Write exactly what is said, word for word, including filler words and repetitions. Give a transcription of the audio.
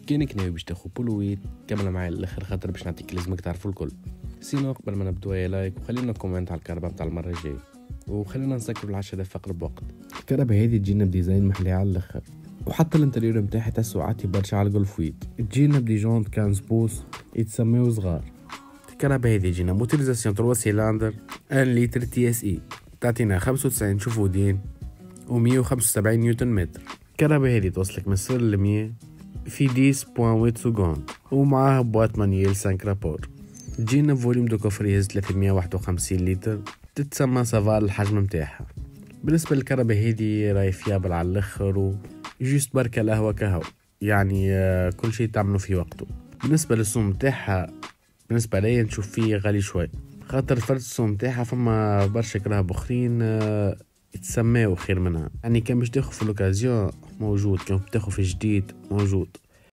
كانك ناوي باش تاخو بولويت كمل معايا للاخر خاطر باش نعطيك لازمك تعرفوا الكل. سينو قبل ما نبداو يا لايك وخلينا كومنت على الكهرباء بتاع المره الجايه، وخلينا نسكر العشاء فقر بوقت. الكهرباء هذه تجينا بديزاين محلي على الاخر، وحتى الانتريور نتاعها تحسو عاتي برشا على الجولفويت. تجينا بديجونت خمسة بوس يتسميو صغار. الكهرباء هذه تجينا موتوريزاسيون ثلاثة سيلندر واحد لتر تي اس اي، تعطينا خمسة وتسعين شفودين و مية وخمسة وسبعين نيوتن متر. الكهرباء هذه توصلك من صفر ل مية في عشرة فاصلة ثمانية سكوند، ومعاها بواط مانييل خمسة رابور. تجينا فوليوم دو كوفريز ثلاثمية وواحد وخمسين لتر، تتسمى سافال الحجم متاعها. بالنسبه للكهرباء هذه راهي فيابل على الاخر، و جوست بركه القهوه كهو، يعني كل شيء تعملوا في وقته. بالنسبه للسوم متاعها بالنسبه لي نشوف فيه غالي شوي، خاطر فرد السوم متاعها فما برشا كراهب اخرين يتسماو خير منها. يعني كان باش تاخذ في الاوكازيون موجود، كان باش تاخذ في جديد موجود.